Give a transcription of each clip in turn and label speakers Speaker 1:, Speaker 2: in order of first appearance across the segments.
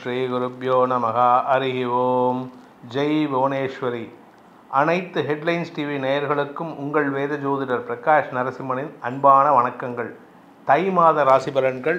Speaker 1: ஸ்ரீ குருப்யோ நமஹ. ஹரி ஓம். ஜெய் புவனேஸ்வரி. அனைத்து headlines TV நேயர்களுக்கும் உங்கள் வேத ஜோதிடர் பிரகாஷ் நரசிம்மனின் அன்பான வணக்கங்கள். தை மாத ராசி பலன்கள்.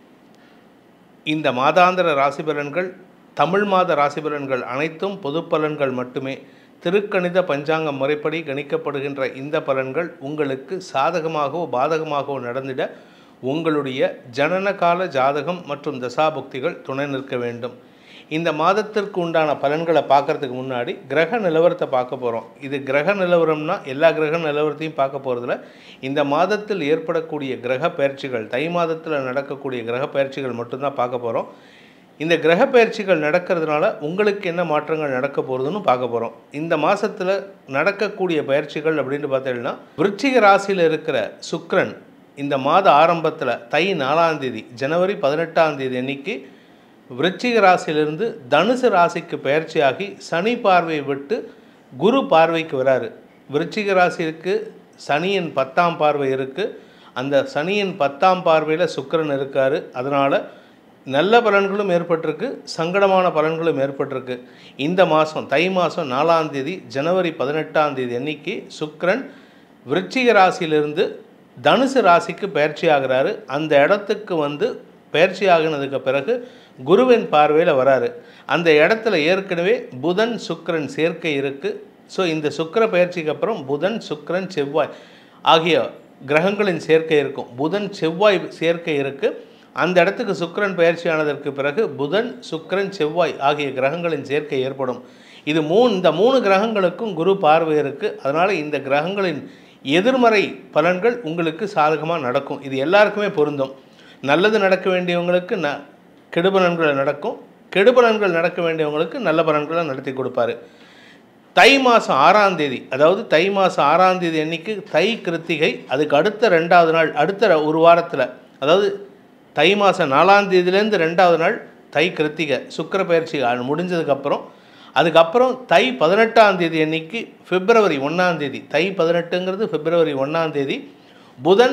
Speaker 1: இந்த மாதாந்திர ராசி பலன்கள், தமிழ் மாத ராசி பலன்கள் அனைத்தும் பொது பலன்கள் மட்டுமே. திருக்கணித பஞ்சாங்க முறைப்படி கணிக்கப்படுகின்ற இந்த பலன்கள் உங்களுக்கு சாதகமாகவோ பாதகமாகவோ நடந்திட உங்களுடைய ஜனனகால ஜாதகம் மற்றும் தசாபுக்திகள் துணை நிற்க வேண்டும். இந்த மாதத்திற்கு உண்டான பலன்களை பார்க்குறதுக்கு முன்னாடி கிரக நிலவரத்தை பார்க்க போகிறோம். இது கிரக நிலவரம்னா எல்லா கிரக நிலவரத்தையும் பார்க்க போகிறதில்ல. இந்த மாதத்தில் ஏற்படக்கூடிய கிரக பயிற்சிகள், தை மாதத்தில் நடக்கக்கூடிய கிரக பயிற்சிகள் மட்டும்தான் பார்க்க போகிறோம். இந்த கிரக பயிற்சிகள் நடக்கிறதுனால உங்களுக்கு என்ன மாற்றங்கள் நடக்க போகிறதுன்னு பார்க்க போகிறோம். இந்த மாதத்தில் நடக்கக்கூடிய பயிற்சிகள் அப்படின்னு பார்த்தீங்கன்னா, விருச்சிக ராசியில் இருக்கிற சுக்கிரன் இந்த மாத ஆரம்பத்தில் தை 4ஆம் தேதி ஜனவரி 18ஆம் தேதி அன்னைக்கு விருச்சிக ராசியிலிருந்து தனுசு ராசிக்கு பயிற்சியாகி சனி பார்வையை விட்டு குரு பார்வைக்கு வராரு. விருச்சிக ராசிக்கு சனியின் 10ஆம் பார்வை இருக்குது. அந்த சனியின் 10ஆம் பார்வையில் சுக்கிரன் இருக்கார். அதனால் நல்ல பலன்களும் ஏற்பட்டிருக்கு, சங்கடமான பலன்களும் ஏற்பட்டிருக்கு. இந்த மாதம் தை மாதம் 4ஆம் தேதி ஜனவரி 18ஆம் தேதி அன்னைக்கு சுக்கிரன் விருச்சிக ராசியிலிருந்து தனுசு ராசிக்கு பயிற்சி ஆகிறாரு. அந்த இடத்துக்கு பயிற்சி ஆகினதுக்கு பிறகு குருவின் பார்வையில் வராரு. அந்த இடத்துல ஏற்கனவே புதன் சுக்கிரன் சேர்க்கை இருக்குது. ஸோ இந்த சுக்கிர பயிற்சிக்கு அப்புறம் புதன் சுக்கிரன் செவ்வாய் ஆகிய கிரகங்களின் சேர்க்கை இருக்கும். புதன் செவ்வாய் சேர்க்கை இருக்குது. அந்த இடத்துக்கு சுக்கிரன் பயிற்சி ஆனதற்கு பிறகு புதன் சுக்கிரன் செவ்வாய் ஆகிய கிரகங்களின் சேர்க்கை ஏற்படும். இந்த மூணு கிரகங்களுக்கும் குரு பார்வை இருக்குது. அதனால் இந்த கிரகங்களின் எதிர்மறை பலன்கள் உங்களுக்கு சாதகமாக நடக்கும். இது எல்லாருக்குமே பொருந்தும். நல்லது நடக்க வேண்டியவங்களுக்கு கெடுபலன்கள் நடக்கும், கெடுபலன்கள் நடக்க வேண்டியவங்களுக்கு நல்ல பலன்களை நடத்தி கொடுப்பாரு. தை மாதம் 6ஆம் தேதி, அதாவது தை மாதம் 6ஆம் தேதி அன்னைக்கு தை கிருத்திகை, அதுக்கு அடுத்த 2வது நாள், அடுத்த ஒரு வாரத்தில், அதாவது தை மாதம் 4ஆம் தேதியிலேருந்து 2வது நாள் தை கிருத்திகை சுக்கிர பயிற்சி முடிஞ்சதுக்கப்புறம், அதுக்கப்புறம் தை 18ஆம் தேதி அன்னைக்கு பிப்ரவரி 1ஆம் தேதி, தை 18ங்கிறது பிப்ரவரி 1ஆம் தேதி புதன்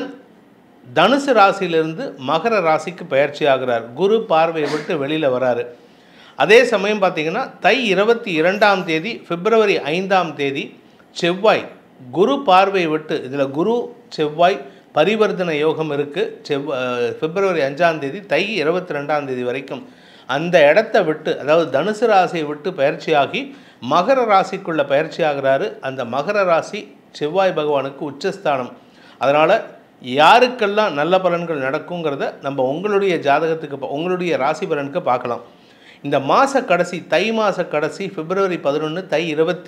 Speaker 1: தனுசு ராசியிலிருந்து மகர ராசிக்கு பயிற்சி ஆகிறார். குரு பார்வையை விட்டு வெளியில் வராரு. அதே சமயம் பார்த்திங்கன்னா தை 22ஆம் தேதி பிப்ரவரி 5ஆம் தேதி செவ்வாய் குரு பார்வையை விட்டு, இதில் குரு செவ்வாய் பரிவர்த்தனை யோகம் இருக்குது. பிப்ரவரி 5ஆம் தேதி தை 22ஆம் தேதி வரைக்கும் அந்த இடத்த விட்டு, அதாவது தனுசு ராசியை விட்டு பயிற்சியாகி மகர ராசிக்குள்ளே பயிற்சி ஆகிறாரு. அந்த மகர ராசி செவ்வாய் பகவானுக்கு உச்சஸ்தானம். அதனால் யாருக்கெல்லாம் நல்ல பலன்கள் நடக்குங்கிறத நம்ம உங்களுடைய ஜாதகத்துக்கு, உங்களுடைய ராசி பலனுக்கு பார்க்கலாம். இந்த மாத கடைசி, தை மாத கடைசி பிப்ரவரி 11 தை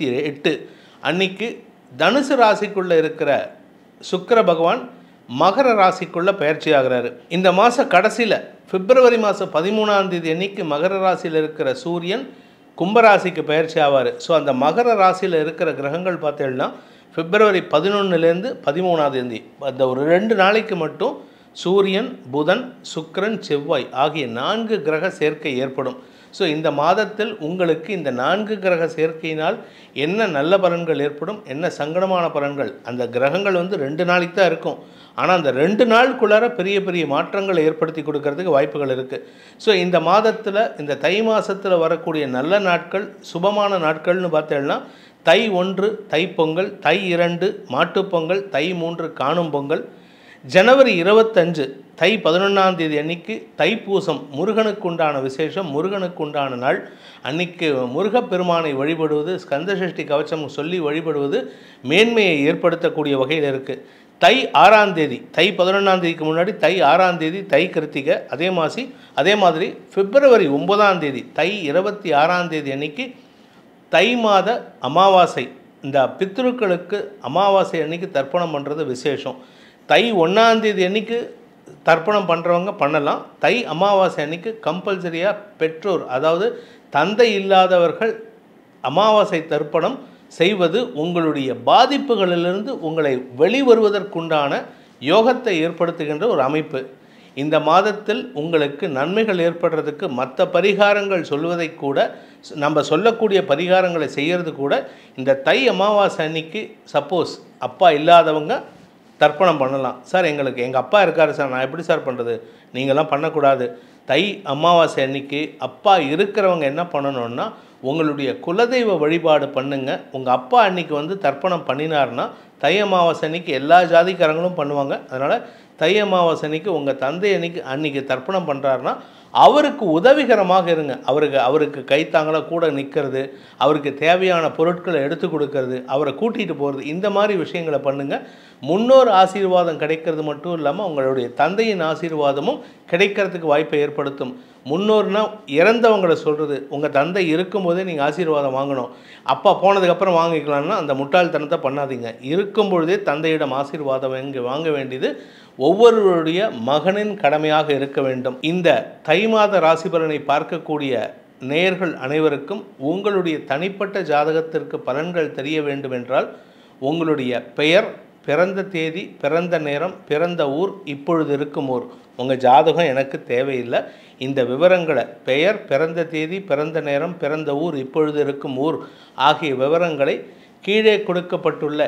Speaker 1: 28 அன்னைக்கு தனுசு ராசிக்குள்ளே இருக்கிற சுக்கிர பகவான் மகர ராசிக்குள்ளே பயிற்சி ஆகிறாரு. இந்த மாத கடைசியில் பிப்ரவரி மாதம் 13ஆம் தேதி அன்னைக்கு மகர ராசியில் இருக்கிற சூரியன் கும்பராசிக்கு பயிற்சி ஆவார். ஸோ அந்த மகர ராசியில் இருக்கிற கிரகங்கள் பார்த்தீங்கன்னா பிப்ரவரி 11லேருந்து 13ஆம் தேதி அந்த ஒரு 2 நாளைக்கு மட்டும் சூரியன் புதன் சுக்கிரன் செவ்வாய் ஆகிய 4 கிரக சேர்க்கை ஏற்படும். ஸோ இந்த மாதத்தில் உங்களுக்கு இந்த 4 கிரக சேர்க்கையினால் என்ன நல்ல பலன்கள் ஏற்படும், என்ன சங்கடமான பலன்கள், அந்த கிரகங்கள் 2 நாளைக்கு தான் இருக்கும். ஆனால் அந்த 2 நாளுக்குள்ளார பெரிய பெரிய மாற்றங்களை ஏற்படுத்தி கொடுக்கறதுக்கு வாய்ப்புகள் இருக்குது. ஸோ இந்த மாதத்தில், இந்த தை மாதத்தில் வரக்கூடிய நல்ல நாட்கள், சுபமான நாட்கள்னு பார்த்தேன்னா தை 1 தைப்பொங்கல், தை 2 மாட்டுப்பொங்கல், தை 3 காணும் பொங்கல், ஜனவரி 25 தை 11ஆம் தேதி அன்னைக்கு தைப்பூசம், முருகனுக்கு உண்டான விசேஷம், முருகனுக்கு உண்டான நாள். அன்னைக்கு முருகப்பெருமானை வழிபடுவது, ஸ்கந்தசஷ்டி கவச்சம் சொல்லி வழிபடுவது மேன்மையை ஏற்படுத்தக்கூடிய வகையில் இருக்குது. தை 6ஆம் தேதி, தை 11ஆம் தேதிக்கு முன்னாடி தை 6ஆம் தேதி தை கிருத்திகை. அதே மாதிரி பிப்ரவரி 9ஆம் தேதி தை 26ஆம் தேதி அன்னைக்கு தை மாத அமாவாசை. இந்த பித்ருக்களுக்கு அமாவாசை அன்னைக்கு தர்ப்பணம் பண்ணுறது விசேஷம். தை 1ஆம் தேதி அன்னைக்கு தர்ப்பணம் பண்ணுறவங்க பண்ணலாம். தை அமாவாசை அன்னைக்கு கம்பல்சரியாக பெற்றோர், அதாவது தந்தை இல்லாதவர்கள் அமாவாசை தர்ப்பணம் செய்வது உங்களுடைய பாதிப்புகளிலிருந்து உங்களை வெளிவருவதற்குண்டான யோகத்தை ஏற்படுத்துகின்ற ஒரு அமைப்பு. இந்த மாதத்தில் உங்களுக்கு நன்மைகள் ஏற்படுறதுக்கு மற்ற பரிகாரங்கள் சொல்வதை கூட, நம்ம சொல்லக்கூடிய பரிகாரங்களை செய்கிறது கூட இந்த தை அமாவாசை அன்னைக்கு சப்போஸ் அப்பா இல்லாதவங்க தர்ப்பணம் பண்ணலாம். சார் எங்கள் அப்பா இருக்கார் சார், நான் எப்படி சார் பண்ணுறது? நீங்கள்லாம் பண்ணக்கூடாது. தை அமாவாசை அன்னைக்கு அப்பா இருக்கிறவங்க என்ன பண்ணணும்னா, உங்களுடைய குலதெய்வ வழிபாடு பண்ணுங்க. உங்கள் அப்பா அன்னைக்கு வந்து தர்ப்பணம் பண்ணினார்னா, தை அமாவாசை அன்னைக்கு எல்லா ஜாதிக்காரங்களும் பண்ணுவாங்க. அதனால் தை அமாவாசை அன்னைக்கு உங்கள் தந்தை அன்னைக்கு தர்ப்பணம் பண்ணுறாருன்னா, அவருக்கு உதவிகரமாக இருங்க. அவருக்கு கைத்தாங்களாக கூட நிற்கிறது, அவருக்கு தேவையான பொருட்களை எடுத்து கொடுக்கறது, அவரை கூட்டிகிட்டு போகிறது, இந்த மாதிரி விஷயங்களை பண்ணுங்கள். முன்னோர் ஆசீர்வாதம் கிடைக்கிறது மட்டும் இல்லாமல் உங்களுடைய தந்தையின் ஆசீர்வாதமும் கிடைக்கிறதுக்கு வாய்ப்பை ஏற்படுத்தும். முன்னோர்னா இறந்தவங்களை சொல்கிறது. உங்கள் தந்தை இருக்கும்போதே நீங்கள் ஆசீர்வாதம் வாங்கணும். அப்பா போனதுக்கப்புறம் வாங்கிக்கலாம்னா அந்த முட்டாள்தனத்தை பண்ணாதீங்க. இருக்கும் பொழுதே தந்தையிடம் ஆசீர்வாதம் வாங்க வேண்டியது ஒவ்வொருவருடைய மகனின் கடமையாக இருக்க வேண்டும். இந்த தை மாத ராசி பலனை பார்க்கக்கூடிய நேயர்கள் அனைவருக்கும் உங்களுடைய தனிப்பட்ட ஜாதகத்திற்கு பலன்கள் தெரிய வேண்டும் என்றால் உங்களுடைய பெயர், பிறந்த தேதி, பிறந்த நேரம், பிறந்த ஊர், இப்பொழுது இருக்கும் ஊர், உங்கள் ஜாதகம் எனக்கு தேவையில்லை. இந்த விவரங்களை பெயர், பிறந்த தேதி, பிறந்த நேரம், பிறந்த ஊர், இப்பொழுது இருக்கும் ஊர் ஆகிய விவரங்களை கீழே கொடுக்கப்பட்டுள்ள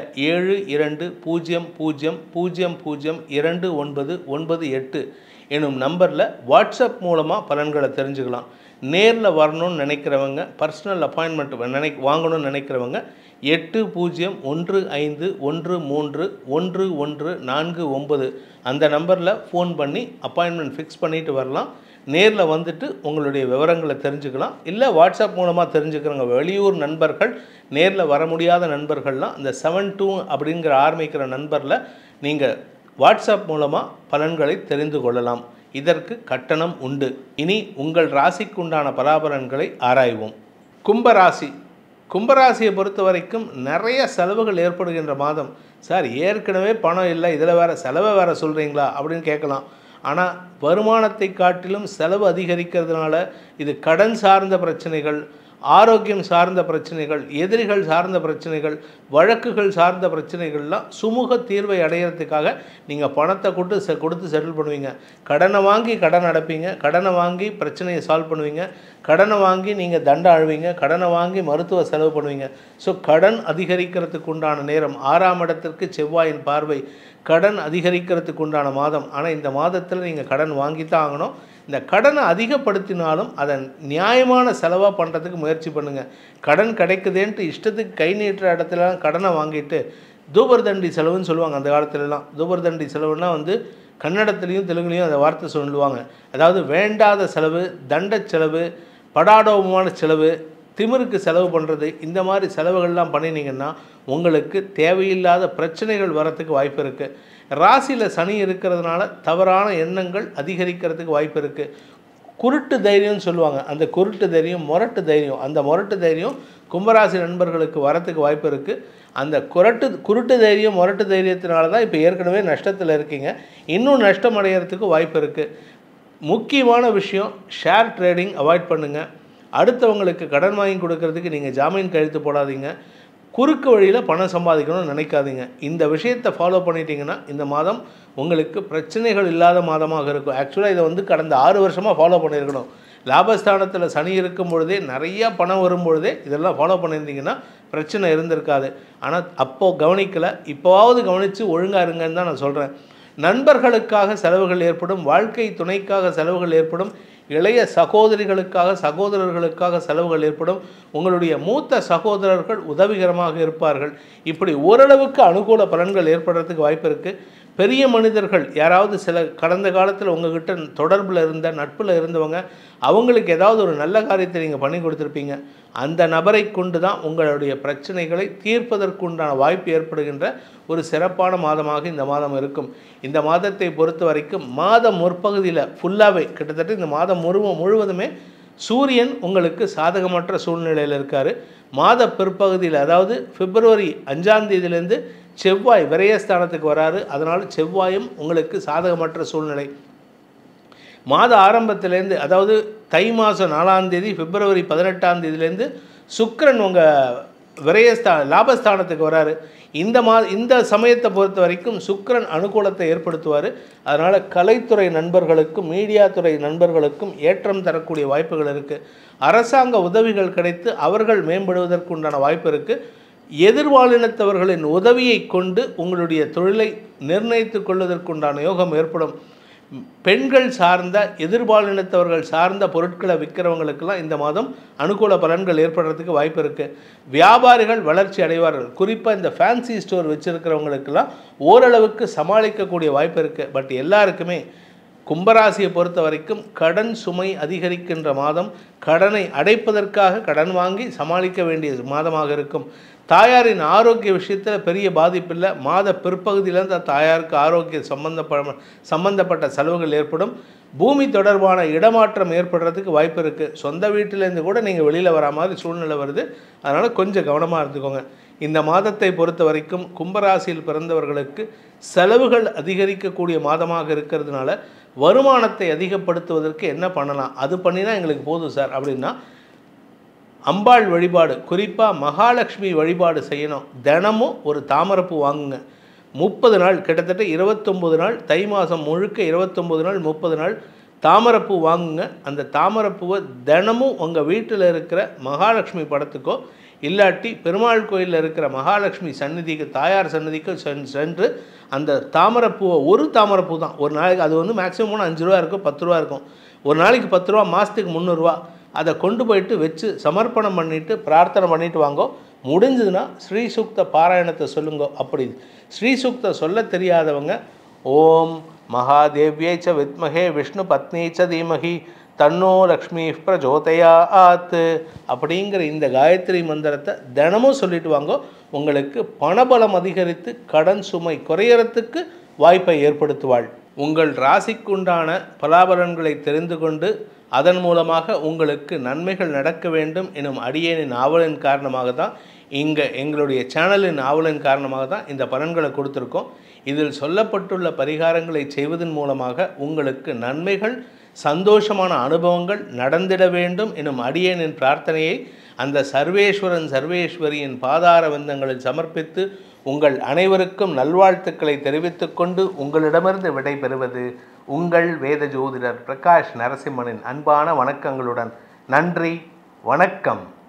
Speaker 1: 7200002998 எனும் நம்பரில் வாட்ஸ்அப் மூலமாக பலன்களை தெரிஞ்சுக்கலாம். நேரில் வரணும்னு நினைக்கிறவங்க, பர்சனல் அப்பாயின்மெண்ட் வாங்கணும்னு நினைக்கிறவங்க 8015131149 அந்த நம்பரில் ஃபோன் பண்ணி அப்பாயின்மெண்ட் ஃபிக்ஸ் பண்ணிவிட்டு வரலாம். நேரில் வந்துட்டு உங்களுடைய விவரங்களை தெரிஞ்சுக்கலாம். இல்லை வாட்ஸ்அப் மூலமாக தெரிஞ்சுக்கிறவங்க, வெளியூர் நண்பர்கள், நேரில் வர முடியாத நண்பர்கள்லாம் இந்த 72 அப்படிங்கிற ஆரம்பிக்கிற நண்பரில் நீங்கள் வாட்ஸ்அப் மூலமாக பலன்களை தெரிந்து கொள்ளலாம். இதற்கு கட்டணம் உண்டு. இனி உங்கள் ராசிக்கு உண்டான பலாபலன்களை ஆராய்வோம். கும்பராசியை பொறுத்த வரைக்கும் நிறைய செலவுகள் ஏற்படுகின்ற மாதம். சார் ஏற்கனவே பணம் இல்லை, இதில் வேறு செலவை வேறு சொல்கிறீங்களா அப்படின்னு கேட்கலாம். ஆனால் வருமானத்தை காட்டிலும் செலவு அதிகரிக்கிறதுனால இது கடன் சார்ந்த பிரச்சனைகள், ஆரோக்கியம் சார்ந்த பிரச்சனைகள், எதிரிகள் சார்ந்த பிரச்சனைகள், வழக்குகள் சார்ந்த பிரச்சனைகள்லாம் சுமூக தீர்வை அடையிறதுக்காக நீங்கள் பணத்தை கொடுத்து செட்டில் பண்ணுவீங்க. கடனை வாங்கி கடன் அடைப்பீங்க, கடனை வாங்கி பிரச்சனையை சால்வ் பண்ணுவீங்க, கடனை வாங்கி நீங்கள் தண்டை அழுவீங்க, கடனை வாங்கி மருத்துவ செலவு பண்ணுவீங்க. ஸோ கடன் அதிகரிக்கிறதுக்கு உண்டான நேரம். 6ஆம் இடத்திற்கு செவ்வாயின் பார்வை கடன் அதிகரிக்கிறதுக்கு உண்டான மாதம். ஆனால் இந்த மாதத்தில் நீங்கள் கடன் வாங்கித்தான் ஆகணும். இந்த கடனை அதிகப்படுத்தினாலும் அதை நியாயமான செலவாக பண்ணுறதுக்கு முயற்சி பண்ணுங்கள். கடன் கிடைக்குதேன்ட்டு இஷ்டத்துக்கு கை நீட்டுற இடத்துலலாம் கடனை வாங்கிட்டு தூபர்தண்டி செலவுன்னு சொல்லுவாங்க. அந்த காலத்துலலாம் தூபர்தண்டி செலவுன்னா வந்து கன்னடத்துலேயும் தெலுங்குலேயும் அந்த வார்த்தை சொல்லுவாங்க. அதாவது வேண்டாத செலவு, தண்ட செலவு, படாடோபமான செலவு, திமிருக்கு செலவு பண்ணுறது, இந்த மாதிரி செலவுகள்லாம் பண்ணினீங்கன்னா உங்களுக்கு தேவையில்லாத பிரச்சனைகள் வரத்துக்கு வாய்ப்பு இருக்குது. ராசியில் சனி இருக்கிறதுனால தவறான எண்ணங்கள் அதிகரிக்கிறதுக்கு வாய்ப்பு இருக்குது. குருட்டு தைரியம்னு சொல்லுவாங்க. அந்த குருட்டு தைரியம், முரட்டு தைரியம், அந்த முரட்டு தைரியம் கும்பராசி நண்பர்களுக்கு வரத்துக்கு வாய்ப்பு இருக்குது. அந்த குருட்டு தைரியம், முரட்டு தைரியத்தினால தான் இப்போ ஏற்கனவே நஷ்டத்தில் இருக்கீங்க. இன்னும் நஷ்டம் அடைகிறதுக்கு வாய்ப்பு இருக்குது. முக்கியமான விஷயம், ஷேர் ட்ரேடிங் அவாய்ட் பண்ணுங்கள். அடுத்தவங்களுக்கு கடன் வாங்கி கொடுக்கறதுக்கு நீங்கள் ஜாமீன் கையெழுத்து போடாதீங்க. குறுக்கு வழியில் பணம் சம்பாதிக்கணும்னு நினைக்காதீங்க. இந்த விஷயத்தை ஃபாலோ பண்ணிட்டீங்கன்னா இந்த மாதம் உங்களுக்கு பிரச்சனைகள் இல்லாத மாதமாக இருக்கும். ஆக்சுவலாக இதை வந்து கடந்த 6 வருஷமாக ஃபாலோ பண்ணியிருக்கணும். லாபஸ்தானத்தில் சனி இருக்கும் பொழுதே, நிறையா பணம் வரும்பொழுதே இதெல்லாம் ஃபாலோ பண்ணியிருந்தீங்கன்னா பிரச்சனை இருந்திருக்காது. ஆனால் அப்போது கவனிக்கலை. இப்போவாவது கவனித்து ஒழுங்காக இருங்கன்னு தான் நான் சொல்கிறேன். நண்பர்களுக்காக செலவுகள் ஏற்படும், வாழ்க்கை துணைக்காக செலவுகள் ஏற்படும், இளைய சகோதரிகளுக்காக, சகோதரர்களுக்காக செலவுகள் ஏற்படும். உங்களுடைய மூத்த சகோதரர்கள் உதவிகரமாக இருப்பார்கள். இப்படி ஓரளவுக்கு அனுகூல பலன்கள் ஏற்படுறதுக்கு வாய்ப்பு இருக்குது. பெரிய மனிதர்கள் யாராவது கடந்த காலத்தில் உங்ககிட்ட தொடர்பில் இருந்த, நட்பில் இருந்தவங்க, அவங்களுக்கு ஏதாவது ஒரு நல்ல காரியத்தை நீங்கள் பண்ணி கொடுத்துருப்பீங்க. அந்த நபரை கொண்டு தான் உங்களுடைய பிரச்சனைகளை தீர்ப்பதற்குண்டான வாய்ப்பு ஏற்படுகின்ற ஒரு சிறப்பான மாதமாக இந்த மாதம் இருக்கும். இந்த மாதத்தை பொறுத்த வரைக்கும் மாதம் முற்பகுதியில் ஃபுல்லாகவே கிட்டத்தட்ட இந்த மாதம் முழுவதுமே சூரியன் உங்களுக்கு சாதகமற்ற சூழ்நிலையில் இருக்கார். மாத பிற்பகுதியில், அதாவது பிப்ரவரி 5ஆம் தேதியிலேருந்து செவ்வாய் விரயஸ்தானத்துக்கு வராரு. அதனால் செவ்வாயும் உங்களுக்கு சாதகமற்ற சூழ்நிலை. மாத ஆரம்பத்திலேருந்து, அதாவது தை மாதம் 4ஆம் தேதி, பிப்ரவரி 18ஆம் தேதியிலேருந்து சுக்கிரன் உங்கள் லாபஸ்தானத்துக்கு வராரு. இந்த சமயத்தை பொறுத்த வரைக்கும் சுக்கிரன் அனுகூலத்தை ஏற்படுத்துவார். அதனால் கலைத்துறை நண்பர்களுக்கும், மீடியா துறை நண்பர்களுக்கும் ஏற்றம் தரக்கூடிய வாய்ப்புகள் இருக்குது. அரசாங்க உதவிகள் கிடைத்து அவர்கள் மேம்படுவதற்குண்டான வாய்ப்பு இருக்குது. எதிர்வாழினத்தவர்களின் உதவியை கொண்டு உங்களுடைய தொழிலை நிர்ணயித்து கொள்வதற்குண்டான யோகம் ஏற்படும். பெண்கள் சார்ந்த எதிர்பாலினத்தவர்கள் சார்ந்த பொருட்களை விற்கிறவங்களுக்கெல்லாம் இந்த மாதம் அனுகூல பலன்கள் ஏற்படுறதுக்கு வாய்ப்பு இருக்குது. வியாபாரிகள் வளர்ச்சி அடைவார்கள். குறிப்பாக இந்த ஃபேன்சி ஸ்டோர் வச்சுருக்கிறவங்களுக்கெல்லாம் ஓரளவுக்கு சமாளிக்கக்கூடிய வாய்ப்பு இருக்குது. பட் எல்லாருக்குமே கும்பராசியை பொறுத்த வரைக்கும் கடன் சுமை அதிகரிக்கின்ற மாதம். கடனை அடைப்பதற்காக கடன் வாங்கி சமாளிக்க வேண்டிய மாதமாக இருக்கும். தாயாரின் ஆரோக்கிய விஷயத்தில் பெரிய பாதிப்பில்லை. மாத பிற்பகுதியிலேருந்து தாயாருக்கு ஆரோக்கிய சம்பந்தப்பட்ட செலவுகள் ஏற்படும். பூமி தொடர்பான இடமாற்றம் ஏற்படுறதுக்கு வாய்ப்பு இருக்குது. சொந்த வீட்டிலேருந்து கூட நீங்கள் வெளியில் வரா மாதிரி சூழ்நிலை வருது. அதனால் கொஞ்சம் கவனமாக இருந்துக்கோங்க. இந்த மாதத்தை பொறுத்த வரைக்கும் கும்பராசியில் பிறந்தவர்களுக்கு செலவுகள் அதிகரிக்கக்கூடிய மாதமாக இருக்கிறதுனால வருமானத்தை அதிகப்படுத்துவதற்கு என்ன பண்ணலாம், அது பண்ணினா எங்களுக்கு போதும் சார் அப்படின்னா அம்பாள் வழிபாடு, குறிப்பாக மகாலட்சுமி வழிபாடு செய்யணும். தினமும் ஒரு தாமரைப்பூ வாங்குங்க. 30 நாள், கிட்டத்தட்ட 29 நாள், தை மாதம் முழுக்க 29 நாள் 30 நாள் தாமரைப்பூ வாங்குங்க. அந்த தாமரைப்பூவை தினமும் உங்கள் வீட்டில் இருக்கிற மகாலட்சுமி படத்துக்கோ இல்லாட்டி பெருமாள் கோயிலில் இருக்கிற மகாலட்சுமி சந்நிதிக்கு, தாயார் சந்நிதிக்கு சென்று அந்த தாமரைப்பூவை, ஒரு தாமரைப்பூ தான், ஒரு நாளைக்கு அது வந்து மேக்ஸிமம் 5 ரூபா இருக்கும், 10 ரூபா இருக்கும். ஒரு நாளைக்கு 10 ரூபா, மாதத்துக்கு 300 ரூபா. அதை கொண்டு போயிட்டு வச்சு சமர்ப்பணம் பண்ணிவிட்டு பிரார்த்தனை பண்ணிவிட்டு வாங்கோ. முடிஞ்சதுன்னா ஸ்ரீ சூக்த பாராயணத்தை சொல்லுங்க. அப்படி ஸ்ரீ சூக்த சொல்ல தெரியாதவங்க ஓம் மகாதேவியை ச வித்மகே விஷ்ணு பத்னி ச தீமகி தன்னோ லக்ஷ்மி பிரஜோதயாத் அப்படிங்கிற இந்த காயத்ரி மந்திரத்தை தினமும் சொல்லிட்டு வாங்கோ. உங்களுக்கு பணபலம் அதிகரித்து கடன் சுமை குறையறதுக்கு வாய்ப்பை ஏற்படுத்துவாள். உங்கள் ராசிக்குண்டான பலாபலன்களை தெரிந்து கொண்டு அதன் மூலமாக உங்களுக்கு நன்மைகள் நடக்க வேண்டும் எனும் அடியேனின் ஆவலின் காரணமாக தான் எங்களுடைய சேனலின் ஆவலின் காரணமாக தான் இந்த பலன்களை கொடுத்துருக்கோம். இதில் சொல்லப்பட்டுள்ள பரிகாரங்களை செய்வதன் மூலமாக உங்களுக்கு நன்மைகள், சந்தோஷமான அனுபவங்கள் நடந்திட வேண்டும் எனும் அடியேனின் பிரார்த்தனையை அந்த சர்வேஸ்வரன் சர்வேஸ்வரியின் பாதார வந்தங்களில் சமர்ப்பித்து உங்கள் அனைவருக்கும் நல்வாழ்த்துக்களை தெரிவித்துக்கொண்டு உங்களிடமிருந்து விடைபெறுவது உங்கள் வேத ஜோதிடர் பிரகாஷ் நரசிம்மனின் அன்பான வணக்கங்களுடன். நன்றி, வணக்கம்.